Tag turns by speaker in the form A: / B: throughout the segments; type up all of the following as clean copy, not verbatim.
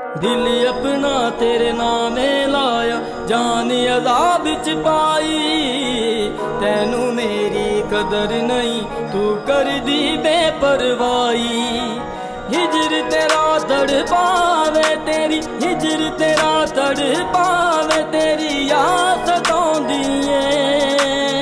A: दिल अपना तेरे नामे लाया, जान अज़ाब च पाई। तैनू मेरी कदर नहीं, तू कर दी बेपरवाही। हिजर तेरा तड़ पावे तेरी, हिजर तेरा तड़ पावे तेरी याद सताउंदी ऐ।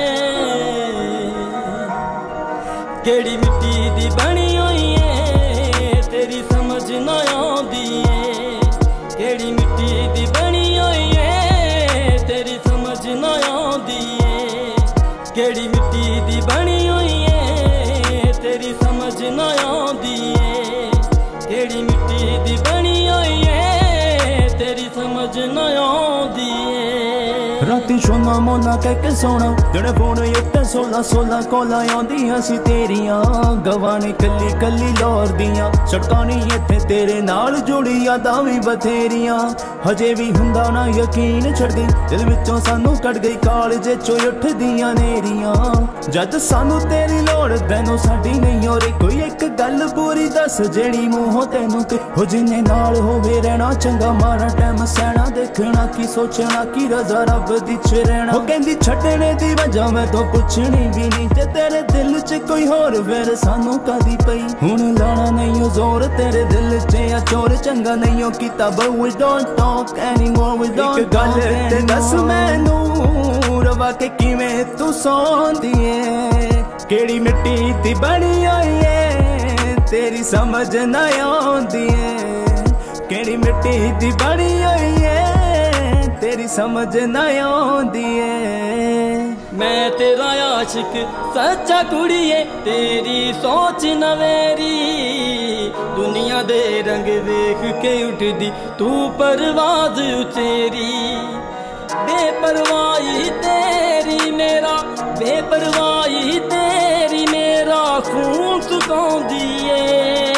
A: केड़ी मिट्टी दी बनी होई ऐ, तेरी समझ ना आउंदी ऐ। केड़ी मिट्टी दी बनी होई ऐ, तेरी समझ ना आउंदी ऐ। केड़ी मिट्टी दी बनी होई ऐ, तेरी समझ ना आउंदी ऐ। केड़ी मिट्टी दी बनी होई ऐ, तेरी समझ ना आउंदी ऐ।
B: राती सोना मोना कह के सोना, जड़े फोन उत्ते 16 कॉलां आउंदियां सी तेरियां। गवाने कली कली लौर दियां, सड़कां नी इत्थे तेरे नाल जुड़ी यादां वी बथेरियां। हजे भी हुंदा ना यकीन छड़दी, दिल विचों सानू कट गई कालजे चों उठदियां नेरियां। जद सानू तेरी लोड़ तैनू साडी नहीं हो रही, कोई एक गल पूरी दस जेड़ी मूंहों तैनू के हो। जिन्ने नाल होवे रहना चंगा, मारा टाइम सहना, देखना की सोचना की रजा रब दी च रहना। हो कहंदी छड्डने दी वजह मैं तो पुछनी भी नहीं, जे तेरे दिल च कोई होर फिर सानू कादी पई। हुण लाना नहीं हो जोर तेरे दिल च या चोर, चंगा नहीं हो कीता but we don't talk anymore, we don't talk anymore। एक गल ते दस मैनू रवा के किवें तू सौंदी ऐ। केड़ी मिट्टी दी बनी होई ऐ, तेरी समझ ना आउंदी ऐ। केड़ी मिट्टी दी बनी होई ऐ, तेरी समझ ना आउंदी ऐ।
A: मैं तेरा आशिक सच्चा कुड़िए, तेरी सोच नवेरी। दुनिया दे रंग वेख के उठदी तू परवाज उचेरी। बेपरवाही तेरी मेरा, बेपरवाही तेरी मेरा खून सुकाउंदी ऐ।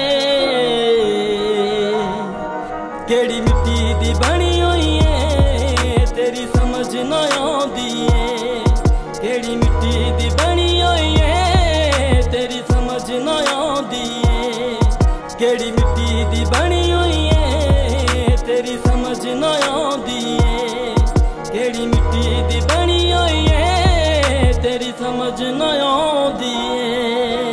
A: केड़ी मिट्टी दी बनी होई ऐ, तेरी समझ ना आउंदी ऐ। केड़ी मिट्टी दी बनी होई ऐ, तेरी समझ ना आउंदी ऐ। केड़ी मिट्टी दी बनी होई ऐ, तेरी समझ ना आउंदी ऐ। केड़ी मिट्टी दी बनी होई ऐ, तेरी समझ ना आउंदी ऐ।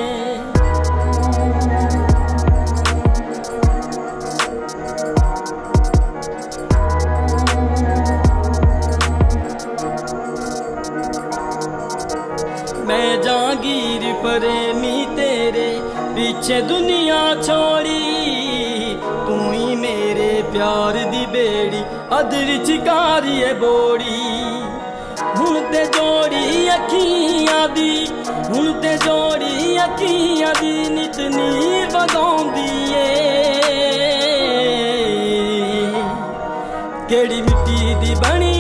A: मैं जागीर प्रेमी तेरे पीछे दुनिया छोड़ी। तू ही मेरे प्यार दी बेड़ी, अदर चिकारी है बोड़ी। हुण ते जोड़ी अखियां दी, हुण ते जोड़ी अखियां दी नित नीर वगाउंदी ऐ। केड़ी मिट्टी दी बनी